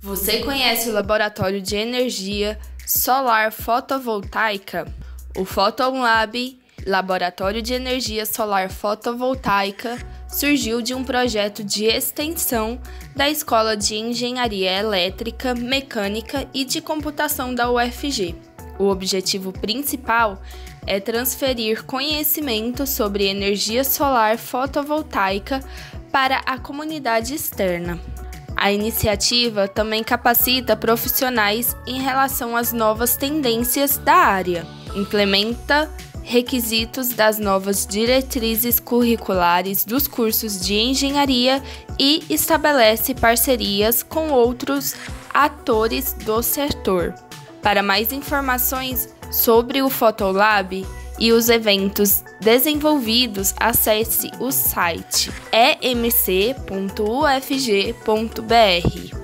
Você conhece o Laboratório de Energia Solar Fotovoltaica? O Photon Lab, Laboratório de Energia Solar Fotovoltaica, surgiu de um projeto de extensão da Escola de Engenharia Elétrica, Mecânica e de Computação da UFG. O objetivo principal é transferir conhecimento sobre energia solar fotovoltaica para a comunidade externa. A iniciativa também capacita profissionais em relação às novas tendências da área, implementa requisitos das novas diretrizes curriculares dos cursos de engenharia e estabelece parcerias com outros atores do setor. Para mais informações sobre o Photon Lab e os eventos desenvolvidos, acesse o site emc.ufg.br.